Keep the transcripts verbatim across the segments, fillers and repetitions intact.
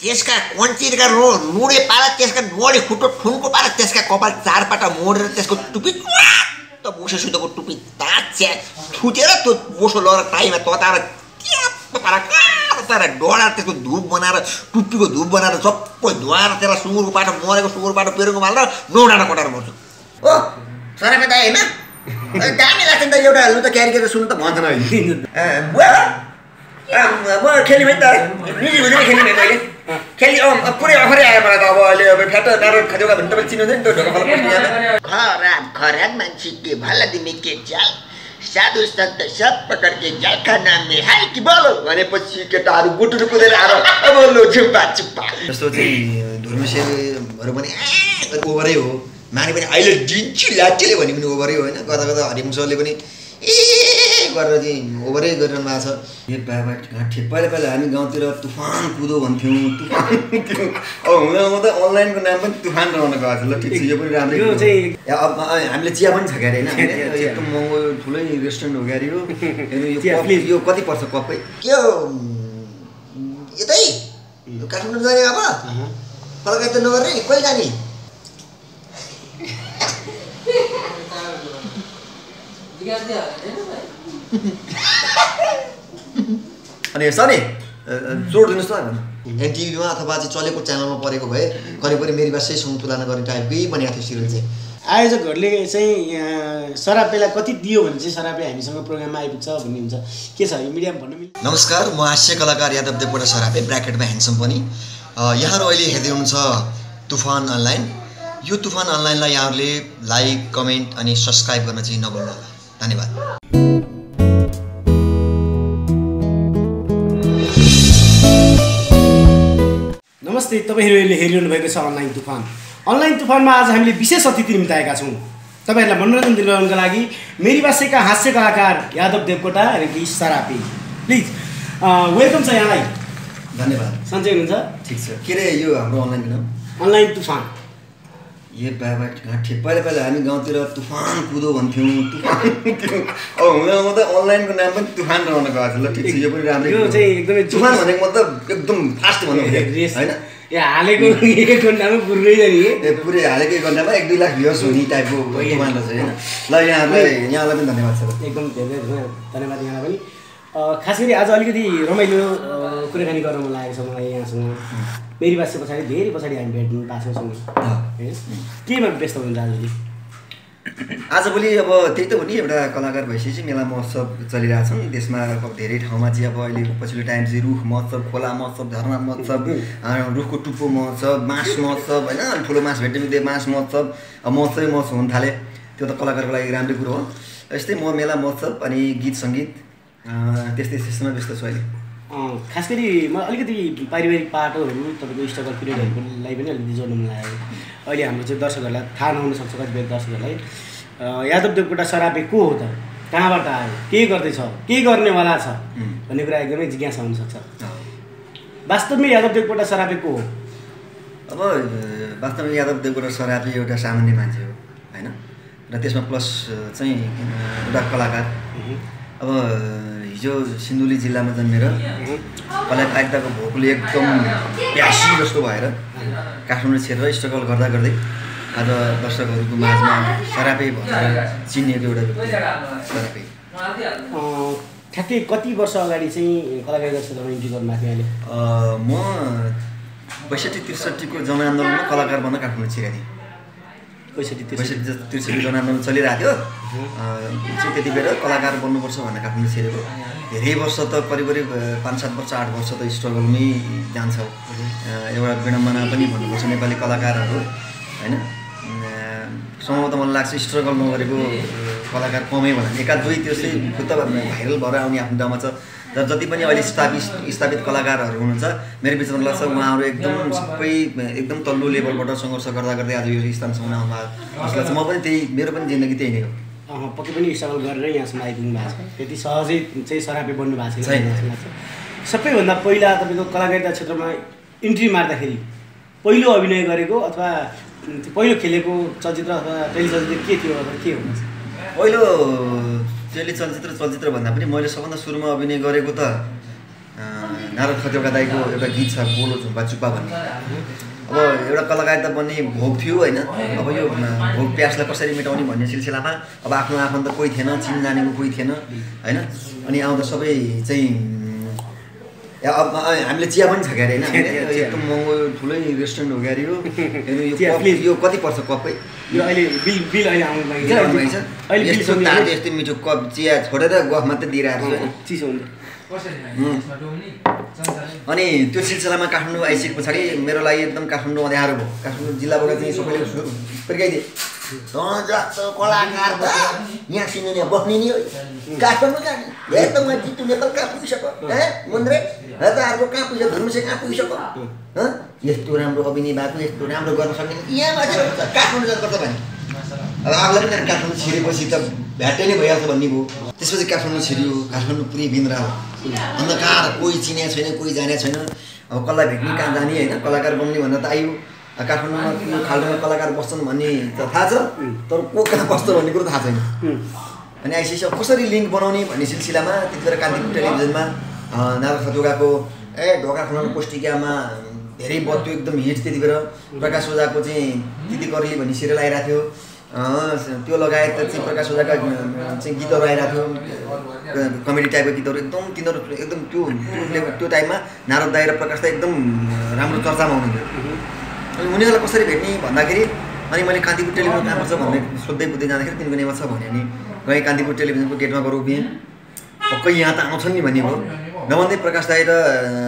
त्यसका कन्चिरका रो नुडे पारा त्यसका नोडे खुट्टो ठुनको पारा त्यसका कपाल चारपाटा मोडेर त्यसको टुपी त बोसो सुतको टुपी ताच्या छुटेर त्यो बोसो लगेर टाइमा तताएर ट्याप पारा तारा डोडा त्यसको धुप बनाएर टुप्पीको धुप बनाएर सबै धुवाएर त्यसलाई सुँगुरको पाटो मरेको सुँगुरको पाटो पेरुको मालेर नौडाँडा कटाएर मर्छु हो सरापे दाइ होइन दामी लाग्छ नि त एउटा लु त क्यारी गरेर सुन्नु त भन्छ न बुवा म खेली भयो त निजी हुँदैन खेली भयो मैले खेली पुरै अफरै आयो मलाई त अब अहिले अब फ्याट नारो खजौका भन्ने तपाईँ चिन्नुहुँदैन नि त ढोका फल खराब खराब मान्छे के भला दिने के चाल साधु संत सब पकड़ के जाल का नाम में हाल कि बोलो भनेपछि केटाहरू गुटुरु कुदेर आएर अब लो चुप्पा चुप्पा जस्तो चाहिँ धर्मसेहरू पनि ओभरै हो माने पनि अहिले दिन्छु लाटेले भने पनि ओभरै हो होइन कता कता हरिमुसले पनि ए गरेर चाहिँ ओभरै गरिरहनु भएको छ यो बाबा घाँटे पहिला पहिला हामी गाउँतिर तुफान कुदो भन्थ्यौँ तुफान अब हुँदा हुँदा अनलाइनको नाम पनि तुफान रहन गएको छ ल ठिक छ यो पनि राम्रै यो चाहिँ अब हामीले चिया पनि छ क्यारे होइन एकदम महँगो ठुलै रेस्टुरेन्ट हो क्यारे हो यो कति पर्छ कपै के हो यतै काठमाडौँ जाने अब कलकत्ता त नगर्ने कहिले जाने अनि सनी जोड दिनुहोस् त एनटिभीमा अथवा चाहिँ चलेको च्यानलमा परेको भए करिब करिब मेरी बासै सँग तुलना गर्ने टाइपकै बनिएको थियो सिरियल चाहिँ आयोजकहरूले चाहिँ सरापेलाई कति दियो भने चाहिँ सरापे हामीसँग प्रोग्राममा आइपुग्छ भन्ने हुन्छ के छ यो मिडियामा भन्नु मिल्छ। नमस्कार म हास्य कलाकार यादव देवकोटा सरापे ब्राकेटमा ह्यान्डसम पनि यहाँहरू अहिले हेर्दै हुनुहुन्छ तुफान अनलाइन यो तुफान अनलाइनलाई यहाँहरूले लाइक कमेन्ट अनि सब्सक्राइब गर्न चाहिँ नभुल्नु होला धन्यवाद। नमस्ते तपाईहरुले हेरिरहनु भएको छ अनलाइन तुफान अनलाइन तुफानमा आज हामीले विशेष अतिथि निम्ताएका छौँ तपाईहरुलाई मनोरञ्जन दिलाउनका लागि मेरी भाषाका हास्य कलाकार यादव देवकोटा र कि सरापे प्लिज वेलकम छ यहाँलाई धन्यवाद। सन्चै हुनुहुन्छ ठिक छ के रे यो हाम्रो अनलाइनको नाम अनलाइन तुफान ये बाबा घाँटे पहिला पहिला हामी गाउँतिर तुफान कुदो भन्थ्यौँ तुफान अब हुँदा हुँदा अनलाइनको नाम पनि तुफान रहन गएको छ ल ठिक छ यो पनि राम्रै यो चाहिँ एकदमै तुफान भनेको मतलब एकदम फास्ट भन्नु होइन ए हालेको एक घन्टामा पुरै जाने ए पुरै हालेको एक घन्टामा एक दुई लाख भ्युज हुने टाइपको तुफान रहेछ होइन ल यहाँलाई यहाँलाई पनि धन्यवाद छ एकदम धेरै धेरै धन्यवाद यहाँलाई पनि खास गरी आज अलिकति रमाइलो कुराकानी गर्न मन लागेको छ मलाई यहाँसँग मेरी भाषा पछाडि धेरै पछाडि हामी भेट्नु पाएको छौँ होइन केमा व्यस्त हुनुहुन्छ आजभोलि आजभोलि अब त्यही त हो नि एउटा कलाकार भइसकेपछि मेला महोत्सव चलिरहेको छ नि त्यसमा धेरै ठाउँमा चाहिँ अब अहिले पछिल्लो टाइम चाहिँ रुख महोत्सव खोला महोत्सव झरना महोत्सव रुखको टुप्पो महोत्सव बाँस महोत्सव होइन अनि ठुलो मास भेट्ने बित्तिकै बाँस महोत्सव महोत्सवै महोत्सव हुन थाले त्यो त कलाकारको लागि राम्रै कुरो हो। यस्तै म मेला महोत्सव अनि गीत सङ्गीत त्यस्तै सिस्टममा व्यस्त छु अहिले। खास गरी म अलिकति पारिवारिक पाटोहरू तपाईँको स्ट्रगल पिरियडहरूलाई पनि अलिकति जोड्नु मन लाग्यो अहिले हाम्रो चाहिँ दर्शकहरूलाई थाहा नहुन सक्छ कतिपय दर्शकहरूलाई यादव देवकोटा सरापे को हो त कहाँबाट आयो के गर्दैछ के गर्नेवाला छ भन्ने कुरा एकदमै जिज्ञासा हुनसक्छ। वास्तवमै यादव देवकोटा सरापे को हो? अब वास्तवमा यादव देवकोटा सरापे एउटा सामान्य मान्छे हो होइन र त्यसमा प्लस चाहिँ एउटा कलाकार। अब हिजो सिन्धुली जिल्लामा जन्मेर कलाकारिताको भोकले एकदम प्यासी जस्तो भएर काठमाडौँ क्षेत्र स्ट्रगल गर्दा गर्दै आज दर्शकहरूको माझमा सरापे भनेर चिनिएको एउटा व्यक्ति सरापे। ठ्याक्कै कति वर्ष अगाडि चाहिँ कलाकारिता क्षेत्रमा इन्ट्री गर्नुभएको थियो अहिले? म बैसठी त्रिसठीको जनआन्दोलनमा कलाकार बन्न काठमाडौँ छिरेको थिएँ। पैँसठी पैँसठी त्रिसठी जनआन्दोलन चलिरहेको थियो चाहिँ त्यति बेला कलाकार बन्नुपर्छ भनेर काठमाडौँ छिरेको। धेरै वर्ष त करिब करिब पाँच सात वर्ष आठ वर्ष त स्ट्रगलमै जान्छ एउटा विडम्बना पनि भन्नुपर्छ नेपाली कलाकारहरू होइन। सम्भवतः मलाई लाग्छ स्ट्रगल नगरेको कलाकार कमै होला एका दुई त्यो चाहिँ खुद्द भाइरल भएर आउने आफ्नो ठाउँमा छ र जति पनि अहिले स्थापित स्थापित कलाकारहरू हुनुहुन्छ मेरो बिचमा लाग्छ उहाँहरू एकदम सबै एकदम तल्लो लेभलबाट सङ्घर्ष गर्दा गर्दै आज यो स्थानसम्म आउनु भएको जस्तो लाग्छ। म पनि त्यही मेरो पनि जिन्दगी त्यही नै हो। पक्कै पनि स्ट्रगल गरेर यहाँसम्म आइपुग्नु भएको छ त्यति सहजै चाहिँ सरापे बन्नु भएको छैन जस्तो लाग्छ। सबैभन्दा पहिला तपाईँको कलाकारिता क्षेत्रमा इन्ट्री मार्दाखेरि पहिलो अभिनय गरेको अथवा पहिलो खेलेको चलचित्र अथवा टेलिचलचित्र के थियो अथवा के हो? पहिलो टेलिचलचित्र चलचित्र भन्दा पनि मैले सबभन्दा सुरुमा अभिनय गरेको त नारद खतिवडा दाईको एउटा गीत छ बोलो झुम्पा चुप्पा भन्ने। अब एउटा कलाकारिता बन्ने भोग थियो होइन, अब यो भोग प्यासलाई कसरी मेटाउने भन्ने सिलसिलामा अब आफ्नो आफन्त कोही थिएन, चिन जानेको कोही थिएन होइन। अनि आउँदा सबै चाहिँ अब हामीले चिया पनि छ क्यारे होइन, एकदम महँगो ठुलै रेस्टुरेन्ट हो क्यारे यो। यो कति पर्छ कपै? यो अहिले बिल बिल अहिले आउनु लागिरहेछ। यस्तो तातो यस्तो मिठो कप चिया छोडेर गफ मात्रै दिइरहेको छ, चिसो हुन्छ। अनि त्यो सिलसिलामा काठमाडौँ आइसके पछाडि मेरो लागि एकदम काठमाडौँ अँध्यारो भयो। काठमाडौँ जिल्लाबाट चाहिँ सबैले फर्काइदिए, जस्तो कलाकार त यहाँ सिनेमा बस्ने नि हो, काठमाडौँ जाने हे त म जितु नेपाल कहाँ पुगिसक्यो हे मन्द्रे हे त अर्को कहाँ पुगिसक्यो, धर्मसे कहाँ पुगिसक्यो, यस्तो राम्रो अभिनय भएको यस्तो राम्रो गर्न सक्ने यहाँ मान्छे काठमाडौँ जानुपर्छ भने। अब आफूलाई पनि काठमाडौँ छिरेपछि त भ्याटै नै भइहाल्छ भन्ने भयो। त्यसपछि काठमाडौँ छिरियो, काठमाडौँ पुरै बिन्द्रा अन्धकार, कोही चिने छैन कोही जाने छैन। अब कसलाई भेट्ने कहाँ जाने होइन, कलाकार बन्ने भनेर त आयो। काठमाडौँमा यो खाल्डोमा कलाकार बस्छन् भन्ने त थाहा छ, तर को कहाँ बस्छ भन्ने कुरो थाहा छैन। अनि आइसकेपछि कसरी लिङ्क बनाउने भन्ने सिलसिलामा त्यति बेला कान्तिपुर टेलिभिजनमा नारद खतिवडाको ए ढोका खुलाउनु पुस्तिकामा धेरै बत्यो एकदम हिट। त्यति बेला प्रकाश ओझाको चाहिँ दिदी करली भन्ने सिरियल आइरहेको थियो, त्यो लगायत चाहिँ प्रकाश ओझाका चाहिँ गीतहरू आइरहेको थियो, कमेडी टाइपको गीतहरू एकदम तिनीहरू एकदम त्यो त्यो टाइममा नारद दाई र प्रकाश दाई एकदम राम्रो चर्चामा हुनुहुन्थ्यो। अनि उनीहरूलाई कसरी भेट्ने भन्दाखेरि अनि मैले कान्तिपुर टेलिभिजन कहाँ पर्छ भन्ने सोध्दै बुझ्दै जाँदाखेरि तिनको नेमा छ भने अनि गएँ कान्तिपुर टेलिभिजनको गेटमा गएर उभिएँ। पक्कै यहाँ त आउँछन् नि भन्ने भयो। नभन्दै प्रकाश दाई र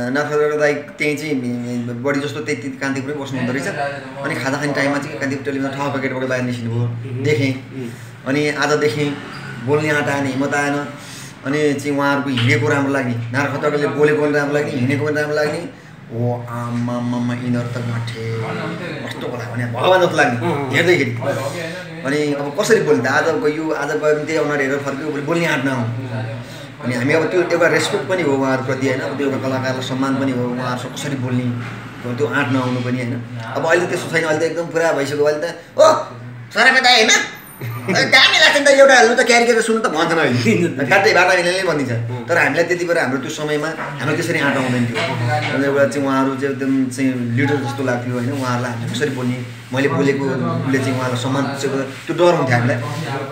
नाथ दाई त्यहीँ चाहिँ बढी जस्तो त्यति कान्तिपुरै बस्नु हुँदो रहेछ। अनि खाजा खाने टाइममा चाहिँ कान्तिपुर टेलिभिजन ठहरको गेटबाट बाहिर निस्किनु भयो, देखेँ। अनि आज देखेँ, बोल्ने आँट आएन, हिम्मत आएन। अनि चाहिँ उहाँहरूको हिँडेको राम्रो लाग्ने, नारद खतिवडाले बोलेको पनि राम्रो लाग्ने, हिँडेको पनि राम्रो लाग्ने। ओ आमामा यिनीहरू त गाँठे कस्तो होला भने भगवान् जस्तो लाग्ने हेर्दैखेरि। अनि अब कसरी बोल्ने त, आज गयो आज गयो भने त्यही अनुहार हेरेर फर्क्यो, बोल्ने आँट नआउनु। अनि हामी अब त्यो एउटा रेस्पेक्ट पनि हो उहाँहरूप्रति होइन, अब त्यो एउटा कलाकारलाई सम्मान पनि हो उहाँहरूसँग कसरी बोल्ने, त्यो आँट नआउनु पनि होइन। अब अहिले त्यस्तो छैन, अहिले त एकदम पुरा भइसक्यो। अहिले त ओ सरका दाइ होइन दामी लाग्छ नि त एउटा लु त क्यारिकेट सुन्नु त भन्छन् अहिले फ्याटै बाटा मिलेले भनिन्छ। तर हामीलाई त्यति बेला हाम्रो त्यो समयमा हाम्रो त्यसरी आँट आउँदैन थियो। अनि एउटा चाहिँ उहाँहरू चाहिँ एकदम चाहिँ लिडर जस्तो लाग्थ्यो होइन, उहाँहरूलाई हामीले कसरी बोल्ने, मैले बोलेको उसले चाहिँ उहाँलाई सम्मान त्यो डर हुन्थ्यो हामीलाई।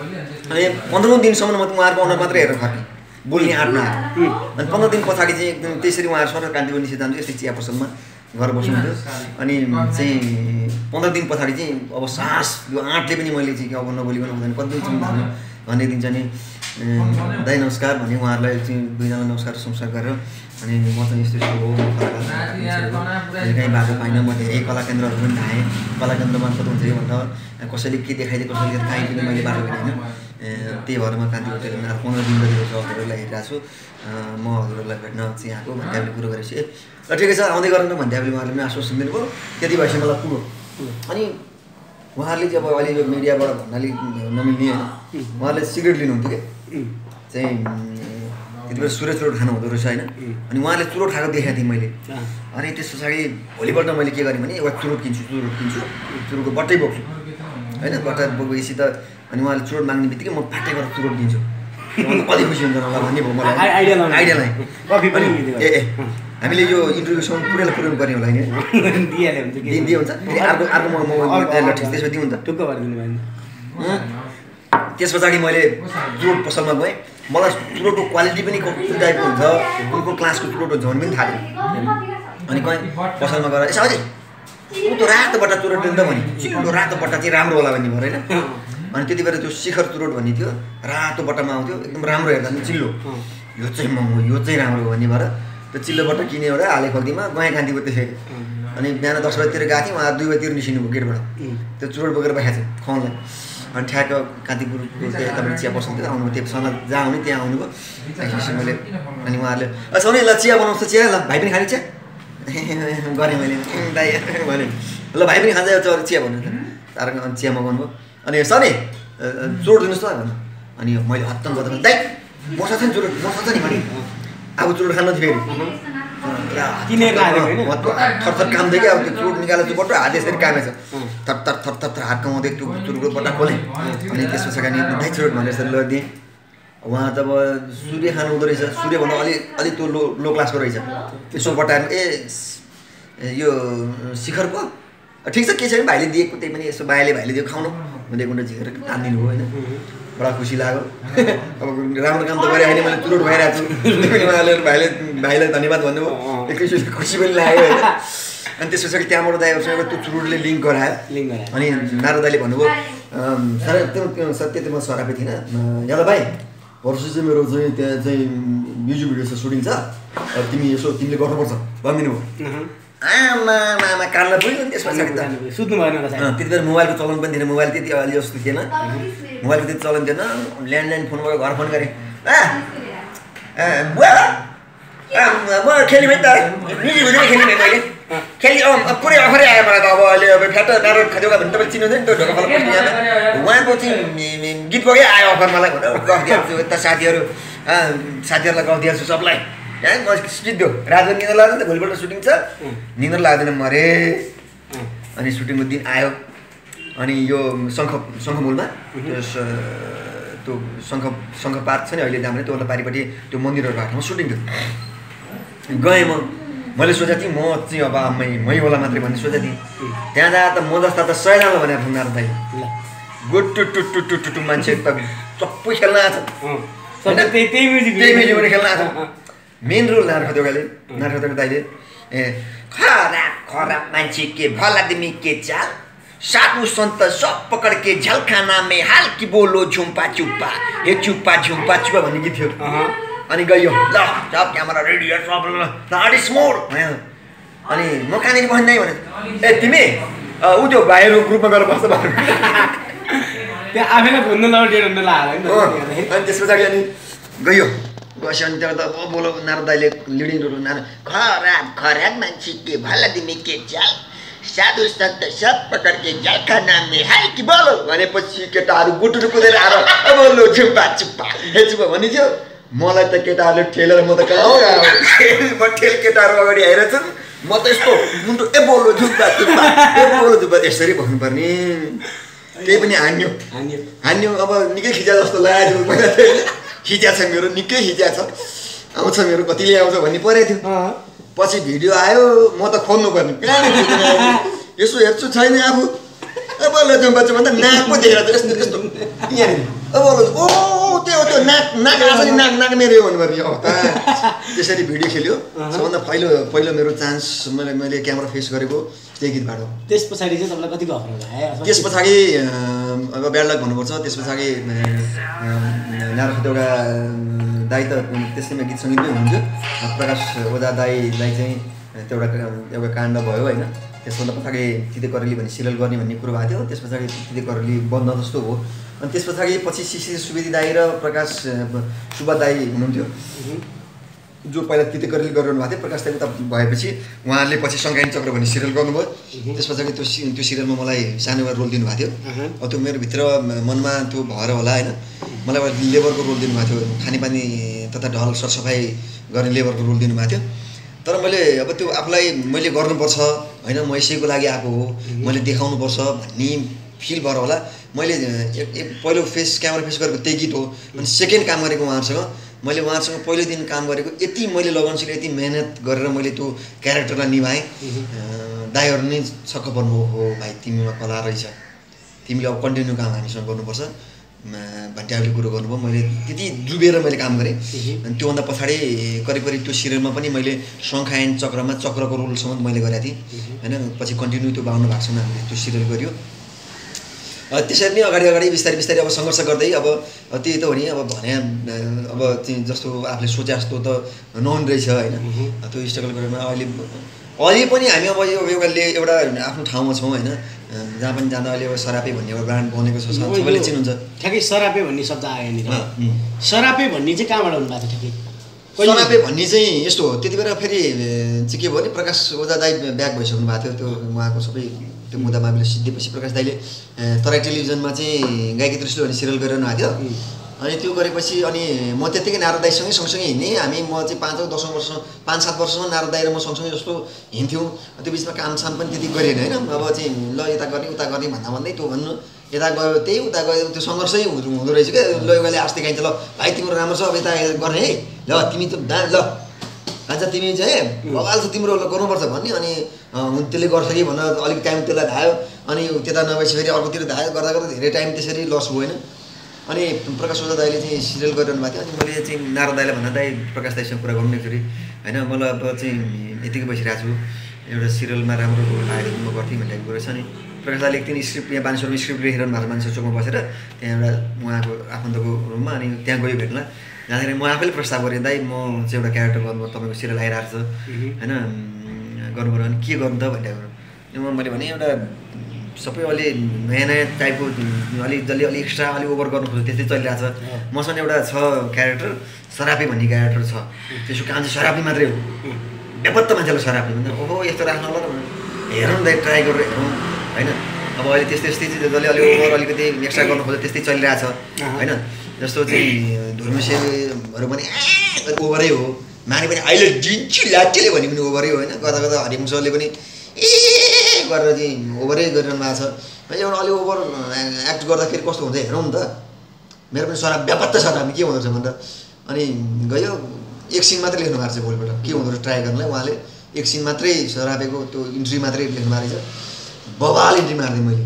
अनि पन्ध्रौँ दिनसम्म म उहाँहरूको अनुहार मात्रै हेरेर फर्केँ, बोल्ने आँट नआएको। अनि पन्ध्र दिन पछाडि चाहिँ एकदम त्यसरी उहाँहरू सर कान्तिपुर निस्केर जान्छु यस्तै चिया पसलमा घर बस्नुहुन्थ्यो। अनि चाहिँ पन्ध्र दिन पछाडि चाहिँ अब सास यो आँटले पनि मैले चाहिँ अब नबोलिकन हुँदैन, कति दिन चाहिँ भन्नु भन्ने दिन चाहिँ दाइ नमस्कार भने उहाँहरूलाई चाहिँ दुईजना नमस्कार संस्कार गरेर अनि म चाहिँ यस्तो यस्तो हो कहीँ बाटो पाइनँ, म धेरै कला केन्द्रहरू पनि धाएँ, कला केन्द्र मार्फत हुन्छ कि भनेर कसैले के देखाइदिए कसैले काहीँ पनि मैले बाटो भेटेँ होइन। त्यही भएर म कान्तिपुर टेलिभिजन आज पन्ध्र दिन जति हजुरहरूलाई हेरिरहेको छु, म हजुरहरूलाई भेट्न चाहिँ आएको भन्ने कुरो गरेपछि ए ल ठिकै छ आउँदै गर्नु भन्दै उहाँहरूले पनि आश्वासन दिनुभयो। त्यति भएपछि मलाई पुरो। अनि उहाँहरूले चाहिँ अब अहिले यो मिडियाबाट भन्नाले नमिल्ने होइन, उहाँहरूले सिगरेट लिनुहुन्थ्यो कि चाहिँ त्यति बेला सुरेश चुरोट खानु हुँदो रहेछ होइन। अनि उहाँले चुरोट खाएको देखाएको थिएँ मैले। अनि त्यस पछाडि भोलिपल्ट मैले के गरेँ भने एउटा चुरोट किन्छु चुरोट किन्छु चुरोटको बट्टै बोक्छु होइन, बट्टा बोकेपछि त अनि उहाँले चुरोट माग्ने बित्तिकै म फाटै गरेर चुरोट दिन्छु, कति खुसी हुन्छ होला भन्ने भयो मलाई आइडिया आइडिया लाएँ। ए ए हामीले यो इन्टरभ्यूसम्म पुरैलाई पुऱ्याउनु पर्ने होला होइन, दिए हुन्छ फेरि अर्को अर्को म ठिक त्यसमा दिउँ नि त टुक्क भएर दिनु भयो। त्यस पछाडि मैले चुरोट पसलमा गएँ, मलाई चुरोटको क्वालिटी पनि कुन टाइपको हुन्छ, कुन कुन क्लासको चुरोट हुन्छ भने पनि थाहा थियो। अनि गएँ पसलमा गएर यसो अझै त्यो रातो बट्टा चुरोट दिनु त भने चिक्लो रातो बट्टा चाहिँ राम्रो होला भन्ने भयो होइन। अनि त्यति बेला त्यो शिखर चुरोट भन्ने थियो, रातो बट्टामा आउँथ्यो एकदम राम्रो हेर्दा पनि चिल्लो, यो चाहिँ महँगो यो चाहिँ राम्रो हो भन्ने भएर त्यो चिल्लो बट्टा किने एउटा हाले खल्तीमा गएँ कान्तिपुर त्यसरी। अनि बिहान दस बजीतिर गएको थिएँ, उहाँ दुई बजीतिर निस्किनु भयो गेटबाट, त्यो चुरोट बोकेर बसेको छ खुवाउँदै। अनि ठ्याक्क कान्तिपुरको त्यहाँ तपाईँले चिया पसलतिर आउनुभयो, त्योसँग जहाँ आउने त्यहाँ आउनुभयो। त्यसपछि मैले अनि उहाँहरूले सुने ल चिया बनाउँछ चिया ल भाइ पनि खाने चिया गरेँ मैले दाइ भने ल भाइ पनि खान्छ चिया भन्नु त तार चिया मगाउनु भयो। अनि सनी चुरोट दिनुहोस् त भन्नु। अनि मैले हत्तम गर्दा दाइ मसा छ नि चुरोट मसा छ नि भने अब चुरोट खानु थियो फेरि थरथर काम थियो कि अब त्यो चुरोट निकालेर त्यो बट्टो हात यसरी कामेछ थर थर थर थर हात कमाउँदै त्यो चुरोटको बट्टा खोलेँ। अनि त्यस पछाडि दाइ चुरोट भनेर यसरी लगिदिएँ। अब उहाँ त अब सूर्य खान हुँदो रहेछ सूर्यभन्दा अलि अलिक त्यो लो लो क्लासको रहेछ त्यसो बटाएर ए यो शिखर पो ठिक छ केही छैन भाइले दिएको त्यही पनि यसो बाइले भाइले दिएको खाउनु मैले एक घन्टा झिकेर तानिदिनु हो होइन बडा खुसी लाग्यो अब राम्रो काम त गरेँ होइन मैले चुरोट भइरहेको छु उहाँले भाइले भाइलाई धन्यवाद भन्नुभयो एकैचोटि खुसी पनि लाग्यो होइन अनि त्यस पछाडि त्यहाँबाट दाइहरूसँग त्यो चुरोटले लिङ्क गरायो लिङ्क गरायो अनि नारद दाइले भन्नुभयो सर त्यो सत्य त्यो म सरापे थिइनँ यादव भाइ पर्सि चाहिँ मेरो चाहिँ त्यहाँ चाहिँ म्युजिक भिडियो छ सुटिङ छ तिमी यसो तिमीले गर्नुपर्छ भनिदिनु भयो आमा आमा कानमा पुग्यो त्यस पछाडि त सुत्नु भएन त्यति बेला मोबाइलको चलन पनि थिएन मोबाइल त्यति अलि जस्तो थिएन मोबाइलको त्यति चलन थिएन ल्यान्डलाइन फोनबाट घर फोन गरेँ बुवा म खेल्ने भएँ त म्युजिक भिडियो खेल्ने भएँ मैले खेल्ने अँ पुरै अफरै आयो मलाई त अब अहिले अब फ्याट नारो खाँदेउका भन्ने तपाईँ चिन्नुहुन्छ नि त्यो ढोका फल बस्ने यहाँ उहाँको चाहिँ गीत बगै आयो अफर मलाई भनेर गफ दिइहाल्छु यता साथीहरू साथीहरूलाई गफ दिइहाल्छु सबलाई यहाँ म सिद्धो रातभरि निन्द्रा लाग्दैन त भोलिपल्ट सुटिङ छ निन्द्रा लाग्दैन मरे अनि सुटिङको दिन आयो अनि यो शङ्ख शङ्खमूलमा त्यो शङ्ख शङ्ख पार्क छ नि अहिले जाँदैन त्योभन्दा पारिपट्टि त्यो मन्दिरहरू भएको ठाउँमा सुटिङ थियो गएँ म मैले सोचेको थिएँ म चाहिँ अब मै मै होला मात्रै भन्ने सोचेको थिएँ त्यहाँ जाँदा त म जस्ता त सयजना भनेर फोन दाइ गुटु टुटु टुटु टुटु मान्छे त सबै खेल्न आएको छ त्यही म्युजिक त्यही म्युजिक पनि खेल्न आएको छ मेन रोल नार खदेउकाले नार खदेउका दाइले ए खराब खराब मान्छे के भला तिमी के चाल साधु सन्त सब पकड के झलखाना में हाल कि बोलो झुम्पा चुप्पा हे चुप्पा झुम्पा चुप्पा भन्ने गीत थियो अनि गयो ल सब क्यामेरा रेडी सब ल आर्टिस्ट मोड अनि म कहाँनिर भन्दै भने ए तिमी ऊ त्यो भाइहरू ग्रुपमा गएर बस्छ भन्नु त्यहाँ आफैलाई भुन्नु लाउटेर हुन लाग्यो अनि त्यस पछाडि अनि गयो गएपछि अनि त्यहाँ त बोलो नारद दाइले लिडिङ रोल नार खराब खराब मान्छे के भला तिमी के चाल साधु सन्त सब पकड के झलखाना में हाल कि बोलो भनेपछि केटाहरू गुटुरु कुदेर आएर बोलो झुम्पा चुप्पा हे चुप्पा भनिदियो मलाई त केटाहरूले ठेलेर म त कहाँ म ठेल केटाहरू अगाडि आइरहेछ म त यस्तो मुन्टो ए बोलो झुम्पा चुप्पा ए बोलो झुम्पा यसरी भन्नुपर्ने त्यही पनि हान्यो हान्यो अब निकै खिचा जस्तो लागेको थियो पहिला चाहिँ खिचा छ मेरो निकै खिचा छ आउँछ मेरो कतिले आउँछ भन्ने परेको थियो पछि भिडियो आयो म त खोज्नु पर्ने यसो हेर्छु छैन आफू अब झुम्पा चुम्पा त नाक पो देखेर त यस्तो यस्तो यहाँनिर अब ओ त्यो त्यो नाक नाक आएको नि नाक नाक मेरो भन्नुपर्ने अवस्था त्यसरी भिडियो खेल्यो सबभन्दा पहिलो पहिलो मेरो चान्स मैले मैले क्यामेरा फेस गरेको त्यही गीतबाट हो त्यस पछाडि चाहिँ तपाईँलाई कतिको अफर भयो त्यस पछाडि अब ब्याड लक भन्नुपर्छ त्यस पछाडि नारद एउटा दाई त त्यसैमा गीत सङ्गीत पनि हुनुहुन्थ्यो प्रकाश ओझा दाईलाई चाहिँ त्यो एउटा एउटा काण्ड भयो होइन त्यसभन्दा पछाडि तिते करेली भन्ने सिरियल गर्ने भन्ने कुरो भएको थियो त्यस पछाडि तिते करेली बन्द जस्तो हो अनि त्यस पछाडि पछि सिसी सुवेदी दाई र प्रकाश सुब्बा दाई हुनुहुन्थ्यो जो पहिला तिते करेली गरिरहनु भएको थियो प्रकाश दाई उता भएपछि उहाँले पछि सङ्गाइन चक्र भन्ने सिरियल गर्नुभयो त्यस पछाडि त्यो त्यो सिरियलमा मलाई सानो रोल दिनुभएको थियो अब त्यो मेरो भित्र मनमा त्यो भएर होला होइन मलाई लेबरको रोल दिनुभएको थियो खानेपानी तथा ढल सरसफाइ गर्ने लेबरको रोल दिनुभएको थियो तर मैले अब त्यो आफूलाई मैले गर्नुपर्छ होइन म यसैको लागि आएको हो मैले देखाउनुपर्छ भन्ने फिल भएर होला मैले एक पहिलो फेस क्यामेरा फेस गरेको त्यही गीत हो अनि सेकेन्ड काम गरेको उहाँहरूसँग मैले उहाँहरूसँग पहिलो दिन काम गरेको यति मैले लगनशील यति मेहनत गरेर मैले त्यो क्यारेक्टरलाई निभाएँ दाइहरू नै छक्क पर्नु हो भाइ तिमीमा कला रहेछ तिमीले अब कन्टिन्यू काम हामीसँग गर्नुपर्छ भन्ने कुरो गर्नुभयो मैले त्यति डुबेर मैले काम गरेँ अनि त्योभन्दा पछाडि करिब करिब त्यो सिरियलमा पनि मैले शङ्खायन चक्रमा चक्रको रोलसम्म मैले गरेको थिएँ होइन पछि कन्टिन्यू त्यो बाहुन भागसम्म हामीले त्यो सिरियल गऱ्यो त्यसरी नै अगाडि अगाडि बिस्तारै बिस्तारै अब सङ्घर्ष गर्दै अब त्यही त हो नि अब भने अब चाहिँ जस्तो आफूले सोचे जस्तो त नहुने रहेछ होइन त्यो स्ट्रगल गरेर अहिले अहिले पनि हामी अब यो एउटाले एउटा आफ्नो ठाउँमा छौँ होइन जहाँ पनि जाँदा अहिले अब सरापे भन्ने एउटा ब्रान्ड बनेको छ सबैले चिन्नुहुन्छ ठ्याक्कै सरापे भन्ने शब्द आयो यहाँनिर सरापे भन्ने चाहिँ कहाँबाट हुनुभएको थियो ठ्याक्कै सरापे भन्ने चाहिँ यस्तो हो त्यति बेला फेरि चाहिँ के भयो भने प्रकाश ओझा दाई ब्याक भइसक्नु भएको थियो त्यो उहाँको सबै त्यो मुद्दा मामिला सिद्धिएपछि प्रकाश दाईले तराई टेलिभिजनमा चाहिँ गायकी दृश्य भन्ने सिरियल गरिरहनु भएको थियो अनि त्यो गरेपछि अनि म त्यत्तिकै नारद दाईसँगै सँगसँगै हिँडेँ हामी म चाहिँ पाँचौँ दसौँ वर्ष पाँच सात वर्षसम्म नारद दाई र म सँगसँगै जस्तो हिँड्थ्यौँ त्यो बिचमा कामसाम पनि त्यति गरेन होइन अब चाहिँ ल यता गर्ने उता गर्ने भन्दा भन्दै त्यो भन्नु यता गयो त्यही उता गयो त्यो सङ्घर्षै हुँदो रहेछ क्या ल कहिले आस्ते खाइन्छ ल भाइ तिम्रो राम्रो छ अब यता गर्ने है ल तिमी त ल खान्छ तिमी चाहिँ बगाल छ तिम्रो गर्नुपर्छ भन्ने अनि त्यसले गर्छ कि भनेर अलिक टाइम त्यसलाई धायो अनि त्यता नभएपछि फेरि अर्कोतिर धायो गर्दा गर्दा धेरै टाइम त्यसरी लस भयो होइन अनि प्रकाश ओझा दाइले चाहिँ सिरियल गरिरहनु भएको थियो अनि मैले चाहिँ नारद दाइलाई भन्दा दाइ प्रकाश दाइसँग कुरा गर्नु एकचोटि होइन मलाई अब चाहिँ यतिकै बसिरहेको छु एउटा सिरियलमा राम्रो रोल आएर म गर्थेँ भन्ने टाइपको रहेछ अनि प्रकाश दाइले एकदिन स्क्रिप्ट यहाँ बानेश्वरमा स्क्रिप्ट लेखिरहनु भएको मान्छे चोकमा बसेर त्यहाँ एउटा उहाँको आफन्तको रुममा अनि त्यहाँ गयो भेट्ला जाँदाखेरि म आफैले प्रस्ताव गरेँ दाइ म चाहिँ एउटा क्यारेक्टर गर्नु तपाईँको सिरियल आइरहेको छ होइन गर्नु पऱ्यो भने के गर्नु त भन्ने कुरो मैले भने एउटा सबै अलि नयाँ नयाँ टाइपको अलिक जसले अलिक एक्स्ट्रा अलिक ओभर गर्नु खोज्छ त्यस्तै चलिरहेको छ मसँग एउटा छ क्यारेक्टर सरापी भन्ने क्यारेक्टर छ त्यसको काम चाहिँ सरापी मात्रै हो बेपत्ता मान्छेलाई सरापी भन्दा ओहो यस्तो राख्नु होला हेरौँ दाइ ट्राई गरेर हेरौँ होइन अब अहिले त्यस्तै त्यस्तै चाहिँ जसले अलिक ओभर अलिकति एक्स्ट्रा गर्नु खोज्छ त्यस्तै चलिरहेको छ होइन जस्तो चाहिँ धुर्मुसेहरू पनि ओभरै हो माने पनि अहिले जिन्छु लाटेले भने पनि ओभरै हो होइन गर्दा गर्दा हरिवंशले पनि ए गरेर चाहिँ ओभरै गरिरहनु भएको छ एउटा अलिक ओभर एक्ट गर्दाखेरि कस्तो हुन्छ हेरौँ नि त मेरो पनि सराप व्यापत्ता सराप के हुँदो रहेछ भनेर अनि गयो एक सिन मात्रै लेख्नु भएको छ भोलिपल्ट के हुँदो रहेछ ट्राई गर्नलाई उहाँले एक सिन मात्रै सरापेको त्यो इन्ट्री मात्रै लेख्नु भएको रहेछ बबाल इन्ट्री मारिदिएँ मैले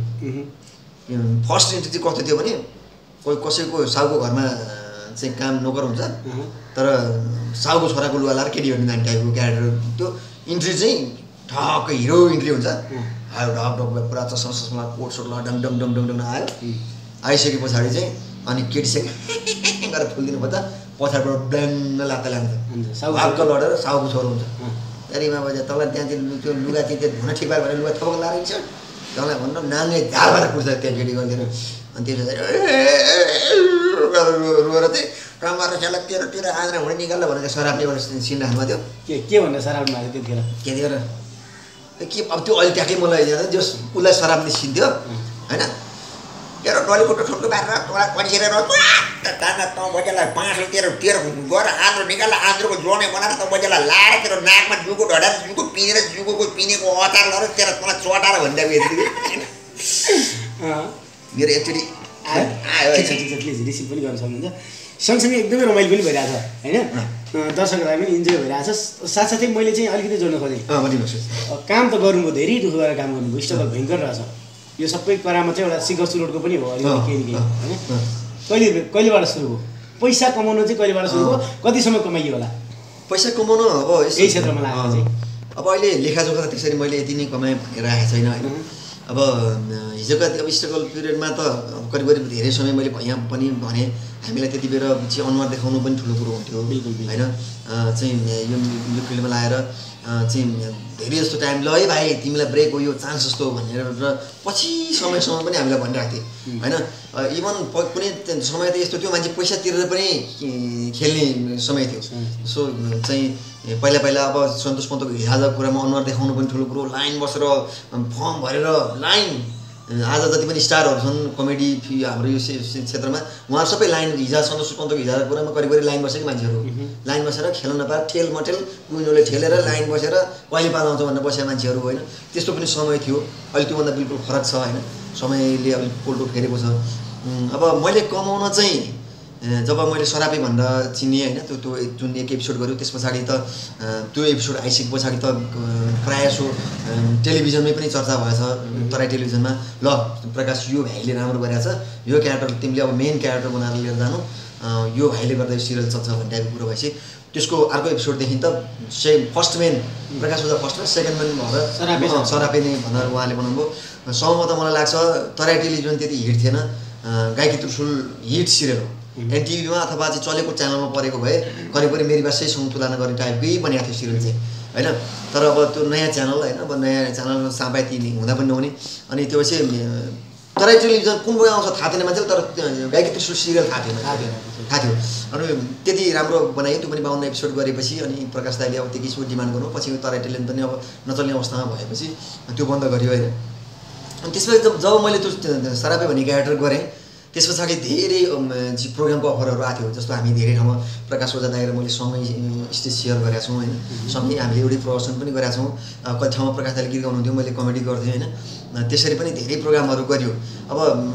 फर्स्ट इन्ट्री चाहिँ कस्तो थियो भने कोही कसैको साउको घरमा चाहिँ काम नोकर हुन्छ तर साउको छोराको लुगा लाएर केटी भन्ने नानी टाइपको क्यारेक्टर त्यो इन्ट्री चाहिँ ठक्कै हिरो इन्ट्री हुन्छ आयो ढक ढक पुरा चस्मा चस्मा कोट सोट ल डङ डङ डङ डङ डङ आयो आइसके पछाडि चाहिँ अनि केटी चाहिँ गरेर फुलिदिनु पर्दा पछाडिबाट ब्ल्याङ्ग लात्ता लाग्छ हक्क लडेर साउको छोरो हुन्छ त्यहाँदेखि बजा तँलाई त्यहाँ चाहिँ त्यो लुगा चाहिँ त्यो धुन ठिक भयो भने लुगा थपक लाएर हिँड्छ तँलाई भन्नु नाङ्गे झाल भएर कुर्छ त्यहाँ केटी गरिदिएर अनि त्यो रोएर चाहिँ कमाएर त्यसलाई तेह्र तेह्र आँद्रा हुने निकाल्दा भनेर सरापले एउटा सिन राख्नुभएको थियो के के भन्ने सराप्नु भएको त्यतिखेर त्यतिखेर के अब त्यो अहिले ट्याक्कै मलाई जस उसलाई सराप निस्किन्थ्यो होइन तेरो टोलीको ठुल्ठुलो बारेर तँलाई कन्सेर ताना तँ बजेलाई पाँच तेरो तेरो गएर आन्द्रो निकाल्दा आन्द्रोको जोड्ने बनाएर तँ बजेलाई लाएर तेरो नाकमा जुको ढडाएर जुको पिनेर जुको पिनेको अचार लगाएर तेरो तँलाई चटाएर भनिदिएको यति मेरो एकचोटि आयो रिसिभ पनि गर्न सक्नुहुन्छ सँगसँगै एकदमै रमाइलो पनि भइरहेछ होइन दर्शकहरूलाई पनि इन्जोय भइरहेछ साथसाथै मैले चाहिँ अलिकति जोड्न खोजेँ काम त गर्नुभयो धेरै दुःख गरेर काम गर्नुभयो स्ट्रगल भयङ्कर रहेछ यो सबै करामा चाहिँ एउटा शिखर सुरोडको पनि हो अलिकति केही न केही होइन कहिले कहिलेबाट सुरु भयो पैसा कमाउनु चाहिँ कहिलेबाट सुरु भयो कतिसम्म कमाइयो होला पैसा कमाउनु अब यही क्षेत्रमा लागेको चाहिँ अब अहिले लेखाजोखा त त्यसरी मैले यति नै कमाएँ भनेर आएको छैन होइन अब हिजोका अब स्ट्रगल पिरियडमा त करिब करिब धेरै समय मैले यहाँ पनि भने हामीलाई त्यति बेला चाहिँ अनुहार देखाउनु पनि ठुलो कुरो हुन्थ्यो होइन चाहिँ यो यो फिल्डमा लगाएर चाहिँ धेरै जस्तो टाइम ल है भाइ तिमीलाई ब्रेक हो यो चान्स जस्तो भनेर र पछि समयसम्म पनि हामीलाई भनिरहेको थिएँ होइन इभन कुनै समय त यस्तो थियो मान्छे पैसा तिरेर पनि खेल्ने समय थियो सो चाहिँ पहिला पहिला अब सन्तोष पन्तको हिजोआजको कुरामा अनुहार देखाउनु पनि ठुलो कुरो लाइन बसेर फर्म भरेर लाइन आज जति पनि स्टारहरू छन् कमेडी हाम्रो यो क्षेत्रमा उहाँहरू सबै लाइन हिजो सन्तोष पन्तको हिजोको कुरामा करिब करिब लाइन बसेको मान्छेहरू लाइन बसेर खेल्न नपाएर ठेल मटेल कुइनोले ठेलेर लाइन बसेर कहिले पाल आउँछ भनेर बसेका मान्छेहरू होइन त्यस्तो पनि समय थियो अहिले त्योभन्दा बिल्कुल फरक छ होइन समयले अलिक पोल्टो फेरेको छ अब मैले कमाउन चाहिँ जब मैले सरापी भनेर चिनेँ होइन त्यो त्यो जुन एक एपिसोड गऱ्यो त्यस पछाडि त त्यो एपिसोड आइसके पछाडि त प्रायः सो टेलिभिजनमै पनि चर्चा भएछ तराई टेलिभिजनमा ल प्रकाश यो भाइले राम्रो गरेको छ यो क्यारेक्टर तिमीले अब मेन क्यारेक्टर बनाएर लिएर जानु यो भाइले गर्दा यो सिरियल चल्छ भन्ने टाइपको कुरो भएपछि त्यसको अर्को एपिसोडदेखि त से first man Prakash Ojha first man second man भएर सरापी नै भनेर उहाँले बनाउनुभयो सम्म त मलाई लाग्छ तराई टेलिभिजन त्यति हिट थिएन गायकी त्रिशुल हिट सिरियल हो एनटिभीमा अथवा चाहिँ चलेको च्यानलमा परेको भए करिब करिब मेरी बासैसँग तुलना गर्ने टाइपकै बनिएको थियो सिरियल चाहिँ होइन तर अब त्यो नयाँ च्यानल होइन अब नयाँ च्यानल साँपाइती हुँदा पनि नहुने अनि त्यो चाहिँ तराई टेलिभिजन कुन बगे आउँछ थाहा थिएन मान्छेले तर गायकी त्रिशुल सिरियल थाहा थिएन थाहा थियो अनि त्यति राम्रो बनायो त्यो पनि बाउन्न एपिसोड गरेपछि अनि प्रकाश दाइले अब त्यो किसिमको डिमान्ड गर्नु पछि तराई टेलिभिजन पनि अब नचल्ने अवस्थामा भएपछि त्यो बन्द गरियो होइन अनि त्यसपछि जब जब मैले त्यो सरापी भन्ने क्यारेक्टर गरेँ त्यस पछाडि धेरै प्रोग्रामको अफरहरू आएको थियो। जस्तो हामी धेरै ठाउँमा प्रकाश ओझा दाइ र मैले सँगै स्टेज सेयर गरेका छौँ होइन, सँगै हामीले एउटै प्रदर्शन पनि गरेका छौँ। कति ठाउँमा प्रकाश दाइले गीत गाउनुहुन्थ्यो, मैले कमेडी गर्थेँ होइन। त्यसरी पनि धेरै प्रोग्रामहरू गरियो। अब